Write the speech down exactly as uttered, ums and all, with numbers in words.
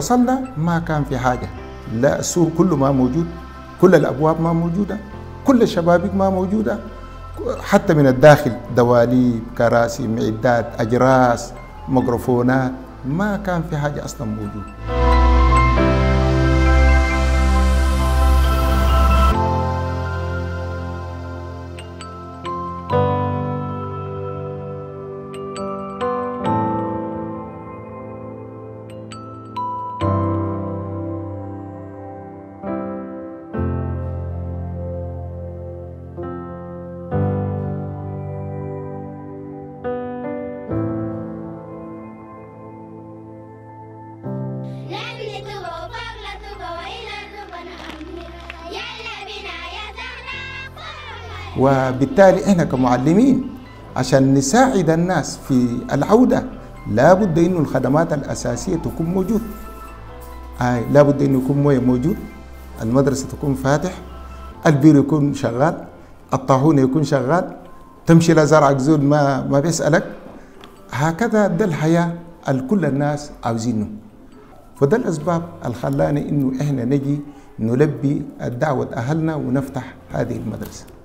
وصلنا ما كان في حاجة، لا السور كله ما موجود، كل الأبواب ما موجودة، كل الشبابيك ما موجودة، حتى من الداخل دواليب، كراسي، معدات، أجراس، ميكروفونات، ما كان في حاجة أصلا موجود. وبالتالي احنا كمعلمين عشان نساعد الناس في العودة لابد انه الخدمات الاساسية تكون موجود. آه لابد انه يكون مويه موجود، المدرسة تكون فاتح، البير يكون شغال، الطاحون يكون شغال، تمشي لزرعك زول ما ما بيسألك. هكذا ده الحياة الكل الناس عاوزينه. فده الاسباب اللي خلاني انه احنا نجي نلبي الدعوة اهلنا ونفتح هذه المدرسة.